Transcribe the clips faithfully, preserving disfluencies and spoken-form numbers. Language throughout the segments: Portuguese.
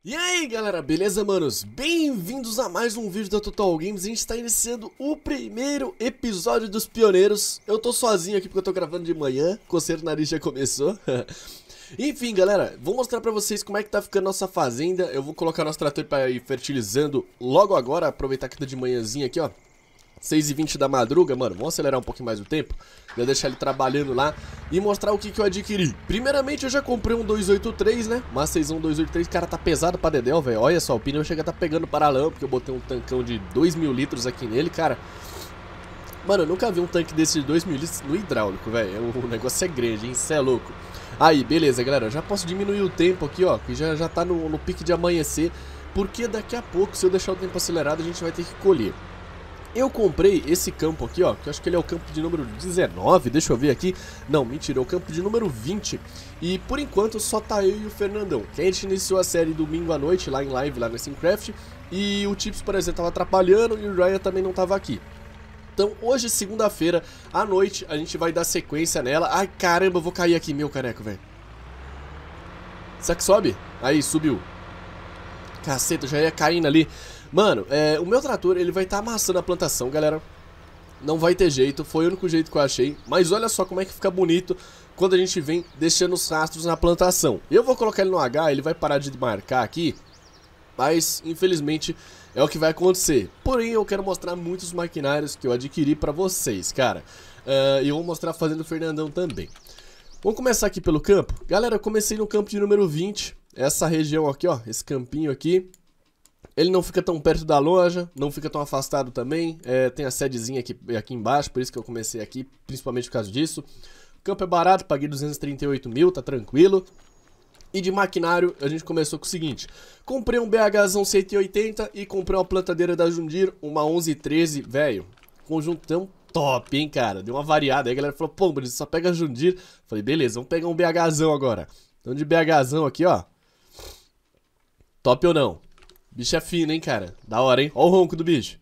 E aí galera, beleza manos? Bem-vindos a mais um vídeo da Total Games. A gente está iniciando o primeiro episódio dos Pioneiros. Eu tô sozinho aqui porque eu tô gravando de manhã, coceiro no nariz já começou. Enfim galera, vou mostrar pra vocês como é que tá ficando nossa fazenda. Eu vou colocar nosso trator pra ir fertilizando logo agora, aproveitar que tá de manhãzinha aqui ó, seis e vinte da madruga, mano, vamos acelerar um pouquinho mais o tempo. Vou deixar ele trabalhando lá e mostrar o que, que eu adquiri. Primeiramente eu já comprei um dois oito três, né, uma seis um dois oito três, cara, tá pesado pra dedéu, velho. Olha só, o pneu chega a tá pegando paralama, porque eu botei um tancão de dois mil litros aqui nele, cara. Mano, eu nunca vi um tanque desse de dois mil litros no hidráulico, velho. O negócio é grande, hein, cê é louco. Aí, beleza, galera, eu já posso diminuir o tempo aqui, ó, que já, já tá no, no pique de amanhecer, porque daqui a pouco, se eu deixar o tempo acelerado, a gente vai ter que colher. Eu comprei esse campo aqui, ó, que eu acho que ele é o campo de número dezenove, deixa eu ver aqui. Não, mentira, é o campo de número vinte. E por enquanto só tá eu e o Fernandão, que a gente iniciou a série domingo à noite lá em live, lá no Simcraft. E o Tips, por exemplo, tava atrapalhando e o Ryan também não tava aqui. Então hoje, segunda-feira, à noite, a gente vai dar sequência nela. Ai, caramba, eu vou cair aqui, meu caneco, velho. Será que sobe? Aí, subiu. Caceta, eu já ia caindo ali. Mano, é, o meu trator, ele vai estar tá amassando a plantação, galera. Não vai ter jeito, foi o único jeito que eu achei. Mas olha só como é que fica bonito quando a gente vem deixando os rastros na plantação. Eu vou colocar ele no H, ele vai parar de marcar aqui. Mas, infelizmente, é o que vai acontecer. Porém, eu quero mostrar muitos maquinários que eu adquiri pra vocês, cara. uh, E eu vou mostrar fazendo o Fernandão também. Vamos começar aqui pelo campo. Galera, eu comecei no campo de número vinte. Essa região aqui, ó, esse campinho aqui. Ele não fica tão perto da loja, não fica tão afastado também. É, tem a sedezinha aqui, aqui embaixo, por isso que eu comecei aqui, principalmente por causa disso. O campo é barato, paguei duzentos e trinta e oito mil, tá tranquilo. E de maquinário, a gente começou com o seguinte. Comprei um BHzão cento e oitenta e comprei uma plantadeira da Jundir, uma onze treze, velho. Conjuntão top, hein, cara. Deu uma variada. Aí a galera falou, pô, Bruno, só pega a Jundir. Falei, beleza, vamos pegar um BHzão agora. Então de BHzão aqui, ó. Top ou não? Bicho é fino, hein, cara. Da hora, hein. Ó o ronco do bicho.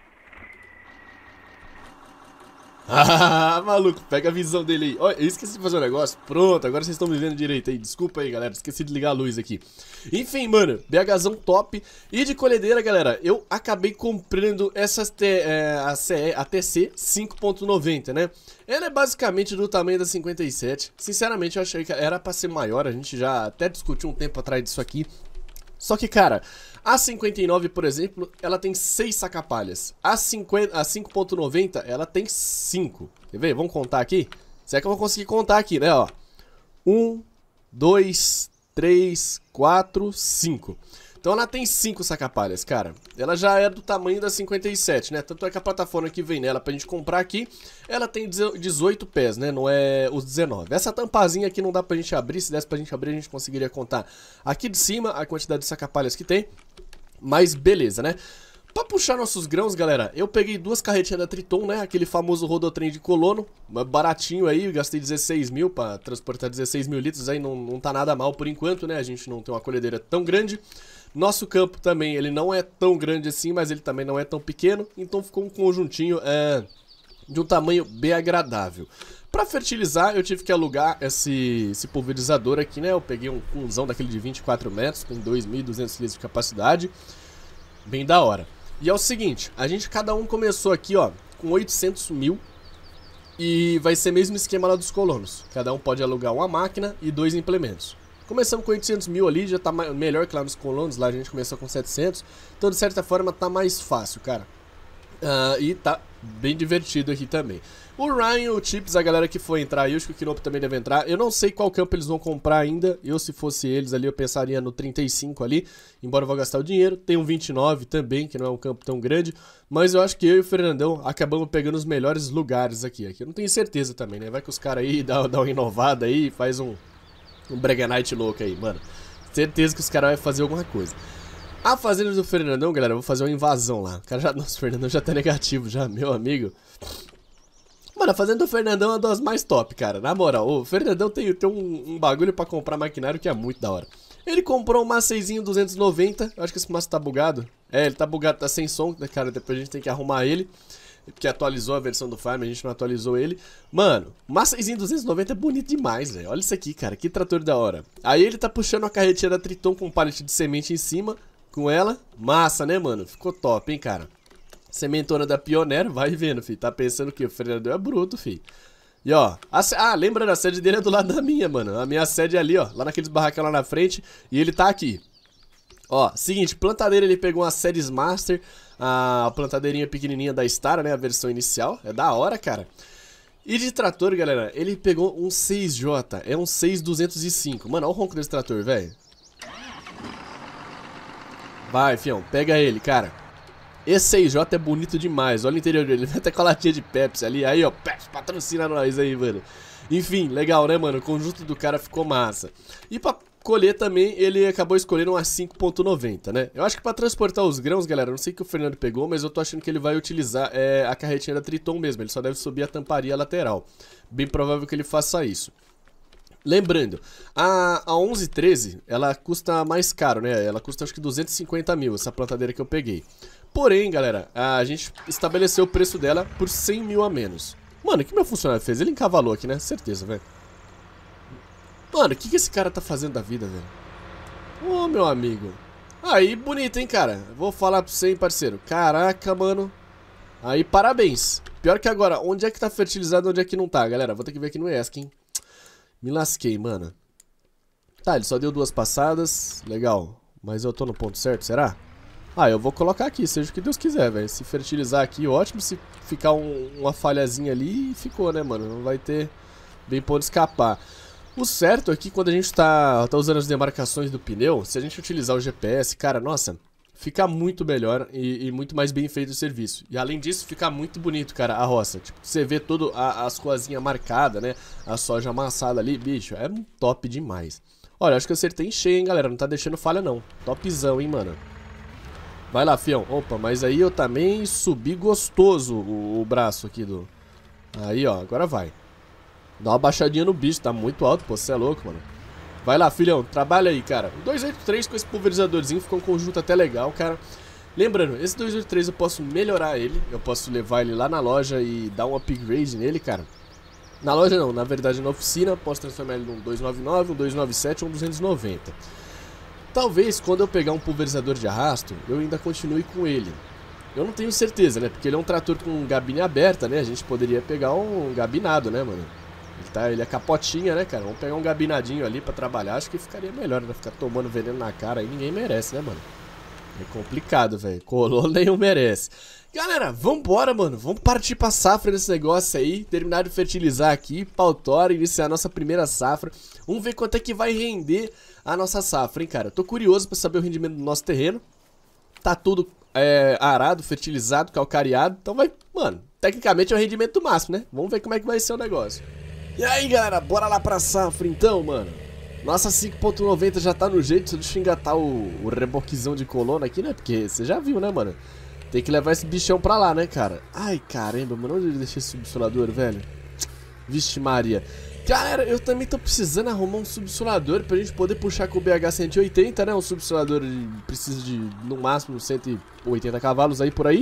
Ah, maluco, pega a visão dele aí. Ó, eu esqueci de fazer um negócio. Pronto, agora vocês estão me vendo direito aí. Desculpa aí, galera, esqueci de ligar a luz aqui. Enfim, mano, BHzão top. E de colhedeira, galera, eu acabei comprando essas T, é, a, C, a T C cinco ponto noventa, né? Ela é basicamente do tamanho da cinquenta e sete. Sinceramente, eu achei que era pra ser maior. A gente já até discutiu um tempo atrás disso aqui. Só que, cara, a cinquenta e nove, por exemplo, ela tem seis sacapalhas. A, a cinco ponto noventa, ela tem cinco. Quer ver? Vamos contar aqui? Será que eu vou conseguir contar aqui, né? Ó, um, dois, três, quatro, cinco. Então ela tem cinco sacapalhas, cara. Ela já é do tamanho da cinquenta e sete, né? Tanto é que a plataforma que vem nela pra gente comprar aqui, ela tem dezoito pés, né? Não é os dezenove. Essa tampazinha aqui não dá pra gente abrir. Se desse pra gente abrir, a gente conseguiria contar aqui de cima a quantidade de sacapalhas que tem. Mas beleza, né? Pra puxar nossos grãos, galera, eu peguei duas carretinhas da Triton, né? Aquele famoso rodotrem de colono, baratinho aí, gastei dezesseis mil pra transportar dezesseis mil litros aí, não, não tá nada mal por enquanto, né? A gente não tem uma colhedeira tão grande. Nosso campo também, ele não é tão grande assim, mas ele também não é tão pequeno, então ficou um conjuntinho é, de um tamanho bem agradável. Pra fertilizar, eu tive que alugar esse, esse pulverizador aqui, né? Eu peguei um cunzão daquele de vinte e quatro metros, tem dois mil e duzentos litros de capacidade, bem da hora. E é o seguinte, a gente cada um começou aqui, ó, com oitocentos mil e vai ser mesmo esquema lá dos colonos. Cada um pode alugar uma máquina e dois implementos. Começamos com oitocentos mil ali, já tá melhor que lá nos colonos, lá a gente começou com setecentos. Então, de certa forma, tá mais fácil, cara. Uh, e tá bem divertido aqui também. O Ryan, o Chips, a galera que for entrar, e acho que o Kinopo também deve entrar. Eu não sei qual campo eles vão comprar ainda. Eu, se fosse eles ali, eu pensaria no trinta e cinco ali, embora eu vá gastar o dinheiro. Tem um vinte e nove também, que não é um campo tão grande. Mas eu acho que eu e o Fernandão acabamos pegando os melhores lugares aqui. Aqui eu não tenho certeza também, né? Vai que os caras aí dão, dão uma inovada aí, faz um... Um Brega Night louco aí, mano. Certeza que os caras vão fazer alguma coisa. A fazenda do Fernandão, galera, eu vou fazer uma invasão lá. O cara já... Nossa, o Fernandão já tá negativo já, meu amigo. Mano, a fazenda do Fernandão é uma das mais top, cara. Na moral, o Fernandão tem, tem um, um bagulho pra comprar maquinário que é muito da hora. Ele comprou um Maceizinho duzentos e noventa. Eu acho que esse Macei tá bugado. É, ele tá bugado, tá sem som, né, cara? Depois a gente tem que arrumar ele. porque atualizou a versão do Farm, a gente não atualizou ele. Mano, uma seis duzentos e noventa é bonito demais, velho. Olha isso aqui, cara, que trator da hora. Aí ele tá puxando a carretinha da Triton com um pallet de semente em cima, com ela. Massa, né, mano? Ficou top, hein, cara. Sementona da Pioneer, vai vendo, filho. Tá pensando que o Fernando é bruto, filho. E ó, a, ah, lembrando, a sede dele é do lado da minha, mano. A minha sede é ali, ó, lá naqueles barracão lá na frente. E ele tá aqui. Ó, seguinte, plantadeira, ele pegou uma Series Master, a plantadeirinha pequenininha da Star, né, a versão inicial. É da hora, cara. E de trator, galera, ele pegou um seis J, é um seis duzentos e cinco. Mano, olha o ronco desse trator, velho. Vai, fião, pega ele, cara. Esse seis J é bonito demais, olha o interior dele, vai até com a latinha de Pepsi ali. Aí, ó, Pepsi, patrocina nós aí, mano. Enfim, legal, né, mano? O conjunto do cara ficou massa. E pra colher também, ele acabou escolhendo uma cinco ponto noventa, né? Eu acho que pra transportar os grãos, galera, não sei o que o Fernando pegou, mas eu tô achando que ele vai utilizar é, a carretinha da Triton mesmo. Ele só deve subir a tamparia lateral. Bem provável que ele faça isso. Lembrando, a, a onze treze, ela custa mais caro, né? Ela custa acho que duzentos e cinquenta mil, essa plantadeira que eu peguei. Porém, galera, a gente estabeleceu o preço dela por cem mil a menos. Mano, o que meu funcionário fez? Ele encavalou aqui, né? Certeza, velho. Mano, o que, que esse cara tá fazendo da vida, velho? Ô, meu amigo. Aí, bonito, hein, cara? Vou falar pra você, hein, parceiro. Caraca, mano. Aí, parabéns. Pior que agora, onde é que tá fertilizado e onde é que não tá, galera? Vou ter que ver aqui no E S C, hein? Me lasquei, mano. Tá, ele só deu duas passadas. Legal. Mas eu tô no ponto certo, será? Ah, eu vou colocar aqui, seja o que Deus quiser, velho. Se fertilizar aqui, ótimo. Se ficar um, uma falhazinha ali, ficou, né, mano? Não vai ter bem pra onde escapar. O certo é que quando a gente tá, tá usando as demarcações do pneu, se a gente utilizar o G P S, cara, nossa, fica muito melhor e, e muito mais bem feito o serviço. E além disso, fica muito bonito, cara, a roça. Tipo, você vê todas as coisinhas marcadas, né? A soja amassada ali, bicho, é top demais. Olha, acho que eu acertei em cheio, hein, galera. Não tá deixando falha, não. Topzão, hein, mano. Vai lá, fião. Opa, mas aí eu também subi gostoso o, o braço aqui do... Aí, ó, agora vai. Dá uma baixadinha no bicho, tá muito alto, pô, você é louco, mano. Vai lá, filhão, trabalha aí, cara. O dois oito três com esse pulverizadorzinho ficou um conjunto até legal, cara. Lembrando, esse dois oito três eu posso melhorar ele. Eu posso levar ele lá na loja e dar um upgrade nele, cara. Na loja não, na verdade na oficina. Posso transformar ele num dois nove nove, um dois nove sete ou um duzentos e noventa. Talvez quando eu pegar um pulverizador de arrasto, eu ainda continue com ele. Eu não tenho certeza, né? Porque ele é um trator com gabine aberta, né? A gente poderia pegar um gabinado, né, mano? Ele, tá, ele é capotinha, né, cara? Vamos pegar um gabinadinho ali pra trabalhar. Acho que ficaria melhor, né? Ficar tomando veneno na cara aí ninguém merece, né, mano? É complicado, velho. Colou nenhum merece. Galera, vambora, mano. Vamos partir pra safra desse negócio aí. Terminar de fertilizar aqui. Pautora, iniciar a nossa primeira safra. Vamos ver quanto é que vai render a nossa safra, hein, cara? Tô curioso pra saber o rendimento do nosso terreno. Tá tudo é, arado, fertilizado, calcareado. Então vai, mano, tecnicamente é o rendimento máximo, né? Vamos ver como é que vai ser o negócio. E aí, galera, bora lá pra safra então, mano. Nossa cinco ponto noventa já tá no jeito. Deixa eu engatar o, o reboquezão de coluna aqui, né? Porque você já viu, né, mano? Tem que levar esse bichão pra lá, né, cara? Ai, caramba, mano, onde ele deixou esse subsolador, velho? Vixe Maria. Galera, eu também tô precisando arrumar um subsolador pra gente poder puxar com o B H cento e oitenta, né? Um subsolador de, precisa de, no máximo, cento e oitenta cavalos aí por aí.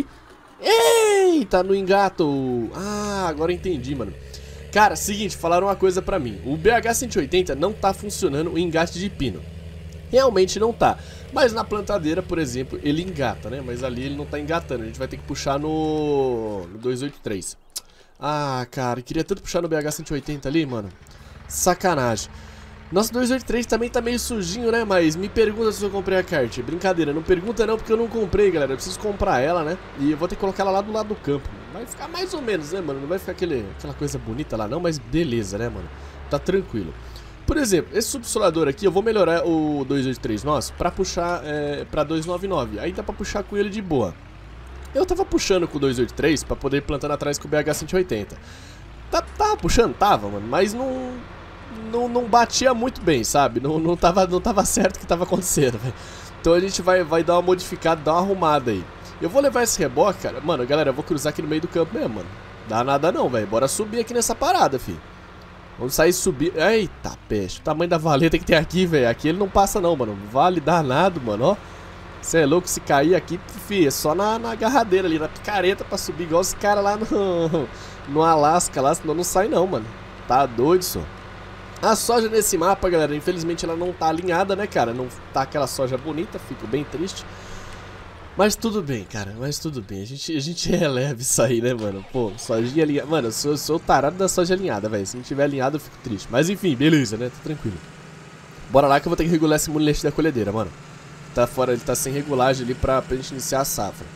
Eita, no engato. Ah, agora eu entendi, mano. Cara, seguinte, falaram uma coisa pra mim. O B H cento e oitenta não tá funcionando o engate de pino. Realmente não tá. Mas na plantadeira, por exemplo, ele engata, né? Mas ali ele não tá engatando. A gente vai ter que puxar no, no dois oito três. Ah, cara, queria tanto puxar no B H cento e oitenta ali, mano. Sacanagem. Nosso dois oito três também tá meio sujinho, né? Mas me pergunta se eu comprei a kart. Brincadeira, não pergunta não, porque eu não comprei, galera. Eu preciso comprar ela, né? E eu vou ter que colocar ela lá do lado do campo. Vai ficar mais ou menos, né, mano? Não vai ficar aquele, aquela coisa bonita lá não, mas beleza, né, mano? Tá tranquilo. Por exemplo, esse subsolador aqui, eu vou melhorar o dois oito três nosso pra puxar é, pra dois nove nove. Aí dá pra puxar com ele de boa. Eu tava puxando com o dois oito três pra poder ir plantando atrás com o B H cento e oitenta. Tá, tava puxando? Tava, mano, mas não, não, não batia muito bem, sabe? Não, não, tava, não tava certo o que tava acontecendo, velho. Então a gente vai, vai dar uma modificada, dar uma arrumada aí. Eu vou levar esse reboque, cara. Mano, galera, eu vou cruzar aqui no meio do campo mesmo, mano. Dá nada não, velho. Bora subir aqui nessa parada, filho. Vamos sair subir. Eita, peixe. O tamanho da valeta que tem aqui, velho. Aqui ele não passa não, mano. Vale danado, mano, ó. Você é louco, se cair aqui, fi, é só na, na agarradeira ali, na picareta pra subir, igual os caras lá no, no Alasca, lá, senão não sai não, mano. Tá doido, só. A soja nesse mapa, galera, infelizmente ela não tá alinhada, né, cara? Não tá aquela soja bonita, fico bem triste. Mas tudo bem, cara, mas tudo bem. A gente, a gente releva isso aí, né, mano? Pô, sojinha alinhada. Mano, eu sou, eu sou o tarado da soja alinhada, velho. Se não tiver alinhado, eu fico triste. Mas enfim, beleza, né? Tá tranquilo. Bora lá que eu vou ter que regular esse mulete da colhedeira, mano. Tá fora, ele tá sem regulagem ali pra, pra gente iniciar a safra.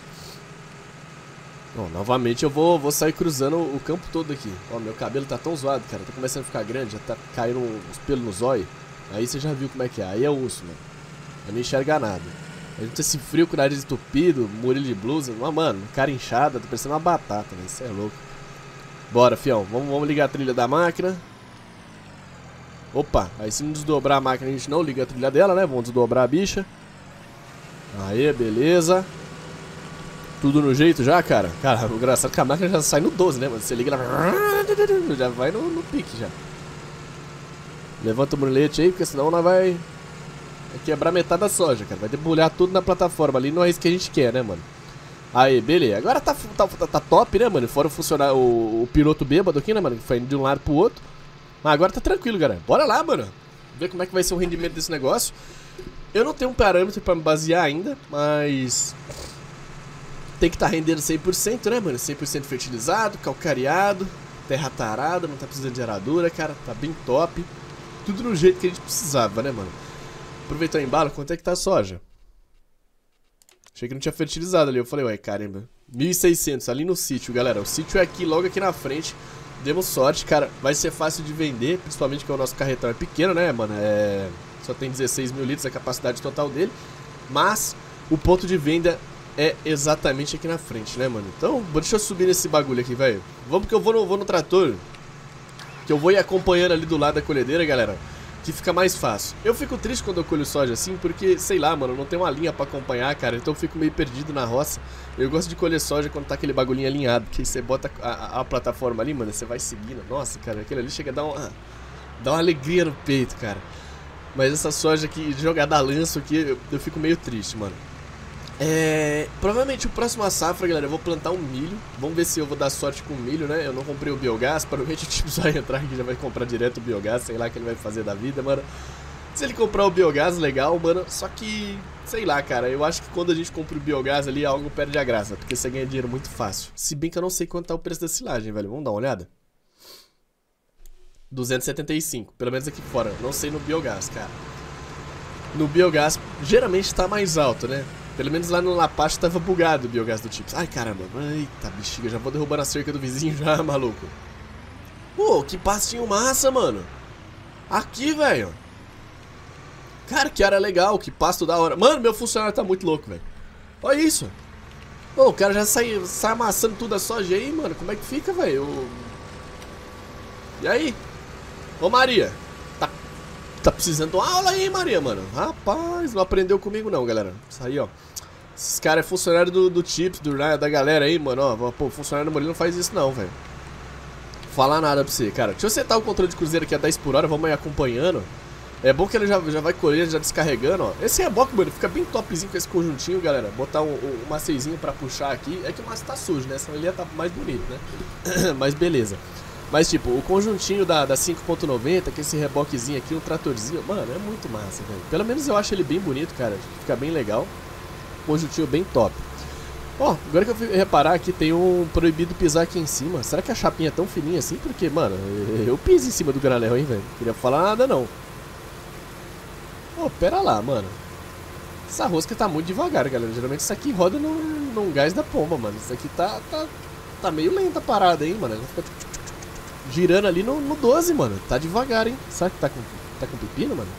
Bom, novamente eu vou, vou sair cruzando o campo todo aqui. Ó, meu cabelo tá tão zoado, cara. Tá começando a ficar grande, já tá caindo os pelos no zóio. Aí você já viu como é que é. Aí é urso, mano. Eu não enxerga nada. A gente tá esse frio com o nariz entupido, murilo de blusa. Mas, mano, cara inchada, tá parecendo uma batata, velho. Isso é louco. Bora, fião. Vamos, vamos ligar a trilha da máquina. Opa, aí se não desdobrar a máquina a gente não liga a trilha dela, né? Vamos desdobrar a bicha. Aê, beleza. Tudo no jeito já, cara? Cara, o engraçado é que a máquina já sai no doze, né, mano? Você liga ela... Já vai no, no pique, já. Levanta o mulete aí, porque senão nós vai... vai quebrar metade da soja, cara. Vai debulhar tudo na plataforma ali. Não é isso que a gente quer, né, mano? Aí, beleza. Agora tá, tá, tá top, né, mano? Fora funcionar o, o piloto bêbado aqui, né, mano? Que foi de um lado pro outro. Mas agora tá tranquilo, galera. Bora lá, mano. Ver como é que vai ser o rendimento desse negócio. Eu não tenho um parâmetro pra me basear ainda, mas... tem que estar tá rendendo cem por cento, né, mano? cem por cento fertilizado, calcareado, terra tarada, não tá precisando de aradura, cara. Tá bem top. Tudo no jeito que a gente precisava, né, mano? Aproveitar o embalo, quanto é que tá a soja? Achei que não tinha fertilizado ali. Eu falei, ué, caramba. mil e seiscentos ali no sítio, galera. O sítio é aqui, logo aqui na frente. Demos sorte, cara. Vai ser fácil de vender, principalmente porque o nosso carretão é pequeno, né, mano? É... só tem dezesseis mil litros a capacidade total dele. Mas o ponto de venda é exatamente aqui na frente, né, mano? Então, deixa eu subir nesse bagulho aqui, velho. Vamos que eu vou no, vou no trator. Que eu vou ir acompanhando ali do lado da colhedeira, galera. Que fica mais fácil. Eu fico triste quando eu colho soja assim, porque, sei lá, mano, não tem uma linha pra acompanhar, cara. Então eu fico meio perdido na roça. Eu gosto de colher soja quando tá aquele bagulhinho alinhado. Porque você bota a, a, a plataforma ali, mano, você vai seguindo. Nossa, cara, aquele ali chega a dar uma, dá uma alegria no peito, cara. Mas essa soja aqui, jogada a lanço aqui, eu, eu fico meio triste, mano. É... provavelmente o próximo safra, galera, eu vou plantar um milho. Vamos ver se eu vou dar sorte com o milho, né? Eu não comprei o biogás. Provavelmente o tipo vai entrar aqui e já vai comprar direto o biogás. Sei lá o que ele vai fazer da vida, mano. Se ele comprar o biogás, legal, mano. Só que, sei lá, cara, eu acho que quando a gente compra o biogás ali, algo perde a graça. Porque você ganha dinheiro muito fácil. Se bem que eu não sei quanto tá o preço da silagem, velho. Vamos dar uma olhada? duzentos e setenta e cinco, pelo menos aqui fora. Não sei no biogás, cara. No biogás, geralmente tá mais alto, né? Pelo menos lá no Lapacho tava bugado o biogás do Chips. Ai, caramba. Eita, bexiga. Já vou derrubando a cerca do vizinho já, maluco. Pô, que pastinho massa, mano. Aqui, velho. Cara, que área legal. Que pasto da hora. Mano, meu funcionário tá muito louco, velho. Olha isso. Pô, o cara já sai, sai amassando tudo a soja aí, mano. Como é que fica, velho? E aí? Ô, Maria. Tá, tá precisando de uma aula aí, Maria, mano. Rapaz, não aprendeu comigo não, galera. Isso aí, ó. Esses caras é funcionário do, do Chips, do, da galera aí, mano. Ó, pô, funcionário do Murilo não faz isso não, velho. Falar nada pra você, cara. Deixa eu setar o controle de cruzeiro aqui a dez por hora, vamos aí acompanhando. É bom que ele já, já vai colher, já descarregando, ó. Esse reboque, mano, fica bem topzinho com esse conjuntinho, galera. Botar um, um, um maceizinho pra puxar aqui. É que o macio tá sujo, né? Senão ele ia tá mais bonito, né? Mas beleza. Mas tipo, o conjuntinho da, da cinco ponto noventa, que é esse reboquezinho aqui, um tratorzinho, mano, é muito massa, velho. Pelo menos eu acho ele bem bonito, cara. Fica bem legal. Conjuntinho bem top. Ó, oh, agora que eu fui reparar aqui, tem um proibido pisar aqui em cima. Será que a chapinha é tão fininha assim? Porque, mano, eu piso em cima do granel, hein, velho. Não queria falar nada, não. Ó, oh, pera lá, mano. Essa rosca tá muito devagar, galera. Geralmente isso aqui roda num, num gás da pomba, mano. Isso aqui tá, tá, tá meio lenta a parada, hein, mano. Ela fica girando ali no, no doze, mano. Tá devagar, hein. Será que tá com, tá com pepino, mano?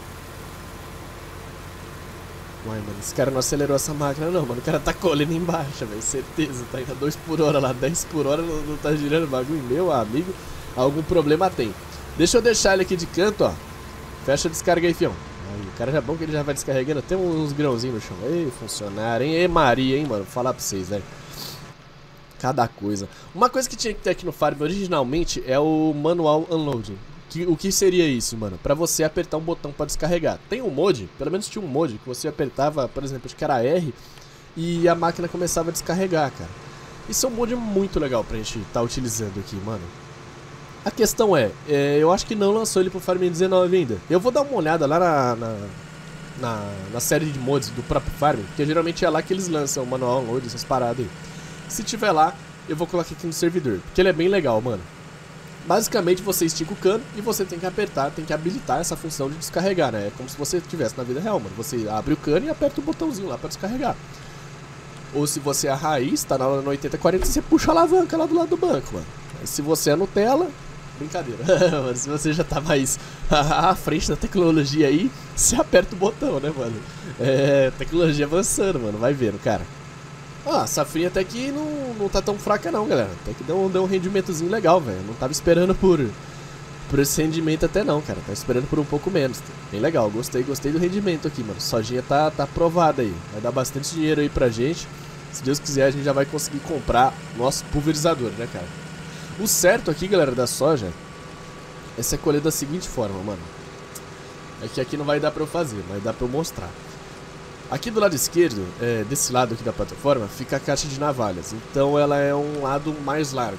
Uai, mano, esse cara não acelerou essa máquina não, mano. O cara tá colhendo embaixo, velho. Certeza, tá indo a dois por hora lá, dez por hora, não, não tá girando o bagulho. Meu amigo, algum problema tem. Deixa eu deixar ele aqui de canto, ó. Fecha a descarga aí, fião. Aí, o cara já é bom que ele já vai descarregando. Tem uns grãozinhos no chão. Ei, funcionário, hein? Ei, Maria, hein, mano. Vou falar pra vocês, velho. Cada coisa. Uma coisa que tinha que ter aqui no Farm originalmente é o manual unloading. Que, o que seria isso, mano? Pra você apertar um botão pra descarregar. Tem um mod, pelo menos tinha um mod, que você apertava, por exemplo, acho que era R, e a máquina começava a descarregar, cara. Isso é um mod muito legal pra gente tá utilizando aqui, mano. A questão é, é, eu acho que não lançou ele pro Farming dezenove ainda. Eu vou dar uma olhada lá na, na, na, na série de mods do próprio Farming, porque geralmente é lá que eles lançam o manual download, essas paradas aí. Se tiver lá, eu vou colocar aqui no servidor, porque ele é bem legal, mano. Basicamente você estica o cano e você tem que apertar, tem que habilitar essa função de descarregar, né? É como se você estivesse na vida real, mano. Você abre o cano e aperta o botãozinho lá pra descarregar. Ou se você é a raiz, tá na oitenta quarenta, você puxa a alavanca lá do lado do banco, mano. Mas se você é Nutella, brincadeira. Se você já tá mais à frente da tecnologia aí, você aperta o botão, né, mano? É, tecnologia avançando, mano. Vai vendo, cara. Ah, a safrinha até que não, não tá tão fraca não, galera. Até que deu, deu um rendimentozinho legal, velho. Não tava esperando por, por esse rendimento até não, cara. Tava esperando por um pouco menos. Bem legal, gostei, gostei do rendimento aqui, mano. Sojinha tá, tá aprovada aí. Vai dar bastante dinheiro aí pra gente. Se Deus quiser, a gente já vai conseguir comprar nosso pulverizador, né, cara? O certo aqui, galera, da soja é ser colher da seguinte forma, mano. É que aqui não vai dar pra eu fazer, mas dá pra eu mostrar. Aqui do lado esquerdo, é, desse lado aqui da plataforma, fica a caixa de navalhas. Então ela é um lado mais largo.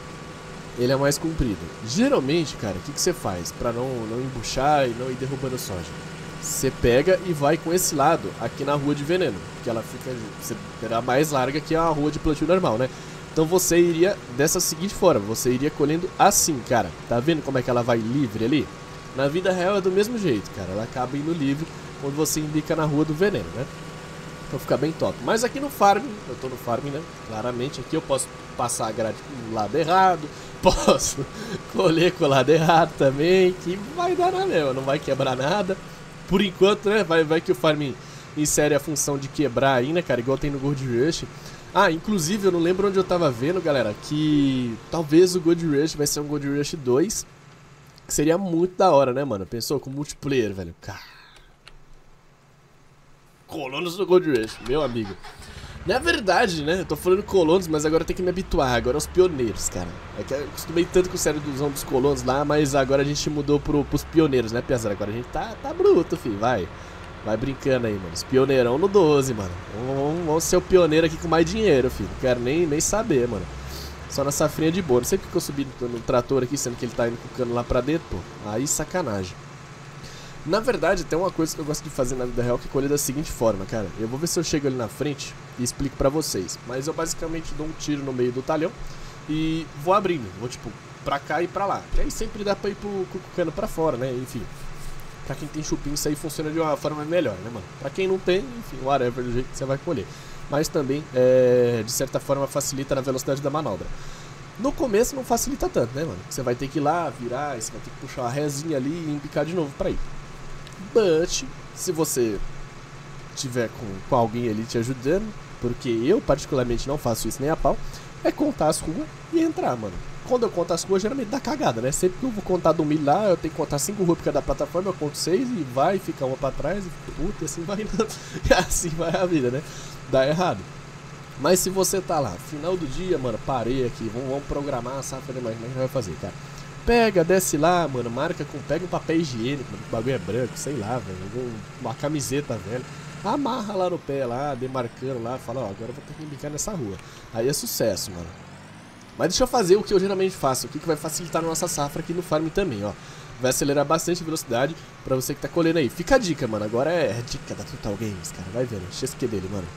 Ele é mais comprido. Geralmente, cara, o que, que você faz pra não, não embuchar e não ir derrubando soja? Você pega e vai com esse lado aqui na rua de veneno. Que ela fica será mais larga que a rua de plantio normal, né? Então você iria dessa seguinte forma. Você iria colhendo assim, cara. Tá vendo como é que ela vai livre ali? Na vida real é do mesmo jeito, cara. Ela acaba indo livre quando você indica na rua do veneno, né? Então fica bem top. Mas aqui no farm, eu tô no farm, né? Claramente aqui eu posso passar a grade com o lado errado, posso colher com o lado errado também, que vai dar na mesma, não vai quebrar nada. Por enquanto, né? Vai, vai que o farm insere a função de quebrar aí, né, cara? Igual tem no Gold Rush. Ah, inclusive eu não lembro onde eu tava vendo, galera, que talvez o Gold Rush vai ser um Gold Rush dois, que seria muito da hora, né, mano? Pensou com multiplayer, velho. Cara. Colonos do Gold Rush, meu amigo. Na verdade, né, eu tô falando colonos, mas agora tem que me habituar, agora aos pioneiros, cara. É que eu acostumei tanto com o série dos dos colonos lá, mas agora a gente mudou pro, pros pioneiros, né, Piazara? Agora a gente tá, tá bruto, filho, vai. Vai brincando aí, mano. Os pioneirão no doze, mano. Vamos, vamos ser o pioneiro aqui com mais dinheiro, filho. Não quero nem, nem saber, mano. Só na safrinha de boa. Não sei porque que eu subi no, no trator aqui, sendo que ele tá indo com o cano lá pra dentro, pô. Aí sacanagem. Na verdade, tem uma coisa que eu gosto de fazer na vida real, que é colher da seguinte forma, cara. Eu vou ver se eu chego ali na frente e explico pra vocês. Mas eu basicamente dou um tiro no meio do talhão e vou abrindo. Vou, tipo, pra cá e pra lá. E aí sempre dá pra ir pro, com o cano pra fora, né? Enfim. Pra quem tem chupim, isso aí funciona de uma forma melhor, né, mano? Pra quem não tem, enfim, whatever, do jeito que você vai colher. Mas também, é, de certa forma, facilita na velocidade da manobra. No começo não facilita tanto, né, mano? Você vai ter que ir lá, virar, você vai ter que puxar uma resinha ali e empicar de novo pra ir. But, se você tiver com, com alguém ali te ajudando, porque eu particularmente não faço isso nem a pau, é contar as ruas e entrar, mano. Quando eu conto as ruas, geralmente dá cagada, né? Sempre que eu vou contar do milho lá, eu tenho que contar cinco ruas por cada plataforma, eu conto seis e vai, fica uma pra trás, e puta, e assim vai indo. E assim vai a vida, né? Dá errado. Mas se você tá lá, final do dia, mano, parei aqui, vamos, vamos programar a safra demais, como é que vai fazer, cara? Pega, desce lá, mano, marca com, pega um papel higiênico, mano, o bagulho é branco, sei lá, velho, uma camiseta, velho. Amarra lá no pé, lá, demarcando lá, fala, ó, agora eu vou ter que embicar nessa rua. Aí é sucesso, mano. Mas deixa eu fazer o que eu geralmente faço, o que vai facilitar a nossa safra aqui no farm também, ó. Vai acelerar bastante a velocidade pra você que tá colhendo aí. Fica a dica, mano, agora é, é dica da Total Games, cara, vai vendo, X Q dele, mano.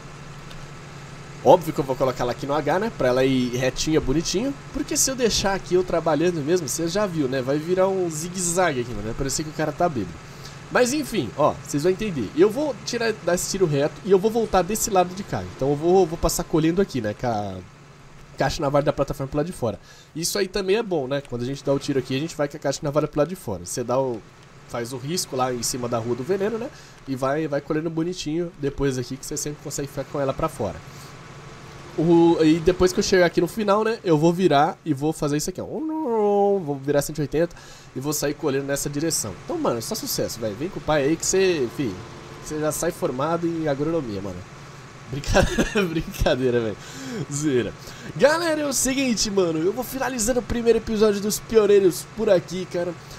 Óbvio que eu vou colocar ela aqui no H, né, pra ela ir retinha, bonitinho. Porque se eu deixar aqui eu trabalhando mesmo, você já viu, né, vai virar um zigue-zague aqui, mano, vai parecer que o cara tá bêbado. Mas enfim, ó, vocês vão entender. Eu vou tirar, dar esse tiro reto e eu vou voltar desse lado de cá. Então eu vou, vou passar colhendo aqui, né, com a caixa navalha da plataforma pro lado de fora. Isso aí também é bom, né? Quando a gente dá o tiro aqui, a gente vai com a caixa navalha pro lado de fora. Você dá o... faz o risco lá em cima da rua do veneno, né? E vai, vai colhendo bonitinho depois aqui, que você sempre consegue ficar com ela pra fora. O... E depois que eu chegar aqui no final, né? Eu vou virar e vou fazer isso aqui, ó. Vou virar cento e oitenta e vou sair colhendo nessa direção. Então, mano, só sucesso, velho. Vem com o pai aí que você, filho, você já sai formado em agronomia, mano. Brincadeira, brincadeira, velho. Zoeira. Galera, é o seguinte, mano. Eu vou finalizando o primeiro episódio dos Pioneiros por aqui, cara.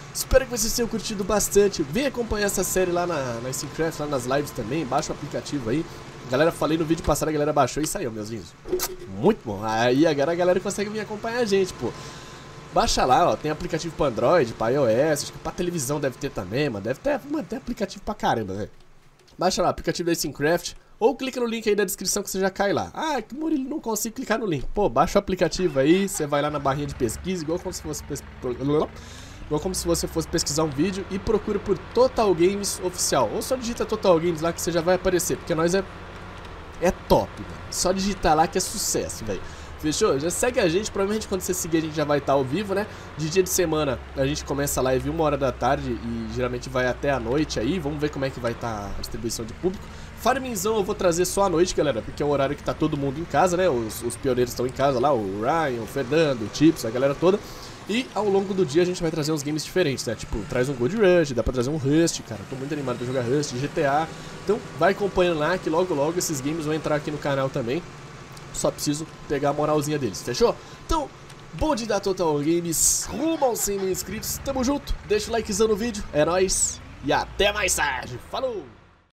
Espero que vocês tenham curtido bastante. Vem acompanhar essa série lá na, na Steamcraft, lá nas lives também. Baixa o aplicativo aí. Galera, falei no vídeo passado, a galera baixou e saiu, meus lindos. Muito bom. Aí agora a galera consegue vir acompanhar a gente, pô. Baixa lá, ó. Tem aplicativo pra Android, pra iOS. Acho que pra televisão deve ter também, mano. Deve ter, mano, tem aplicativo pra caramba, velho. Baixa lá, aplicativo da Steamcraft. Ou clica no link aí da descrição que você já cai lá. Ah, que Murilo, não consigo clicar no link. Pô, baixa o aplicativo aí. Você vai lá na barrinha de pesquisa, igual como se fosse... Pes... Igual como se você fosse pesquisar um vídeo e procura por Total Games Oficial. Ou só digita Total Games lá que você já vai aparecer. Porque nós é... É top, mano. Só digitar lá que é sucesso, velho. Fechou? Já segue a gente, provavelmente quando você seguir a gente já vai estar ao vivo, né? De dia de semana a gente começa a live uma hora da tarde e geralmente vai até a noite aí. Vamos ver como é que vai estar a distribuição de público. Farmzão eu vou trazer só à noite, galera, porque é o horário que tá todo mundo em casa, né? Os, os pioneiros estão em casa lá, o Ryan, o Fernando, o Chips, a galera toda. E ao longo do dia a gente vai trazer uns games diferentes, né? Tipo, traz um Gold Rush, dá pra trazer um Rust, cara. Tô muito animado pra jogar Rust, G T A. Então vai acompanhando lá que logo logo esses games vão entrar aqui no canal também. Só preciso pegar a moralzinha deles, fechou? Então, bom dia da Total Games, rumo aos cem mil inscritos, tamo junto, deixa o likezão no vídeo, é nóis, e até mais tarde, falou!